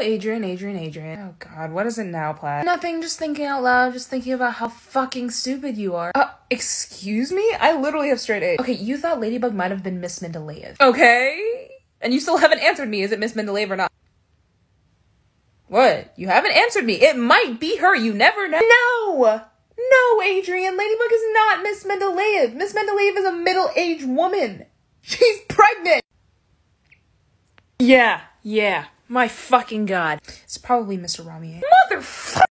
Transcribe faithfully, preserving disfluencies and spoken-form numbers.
Adrien, Adrien, Adrien. Oh god, what is it now, Plaid? Nothing, just thinking out loud, just thinking about how fucking stupid you are. Uh, excuse me? I literally have straight A's. Okay, you thought Ladybug might have been Miss Mendeleev. Okay? And you still haven't answered me, is it Miss Mendeleev or not? What? You haven't answered me. It might be her, you never know. No! No, Adrien, Ladybug is not Miss Mendeleev. Miss Mendeleev is a middle-aged woman. She's pregnant! Yeah, yeah. My fucking god. It's probably Mister Ramier. Motherfucker!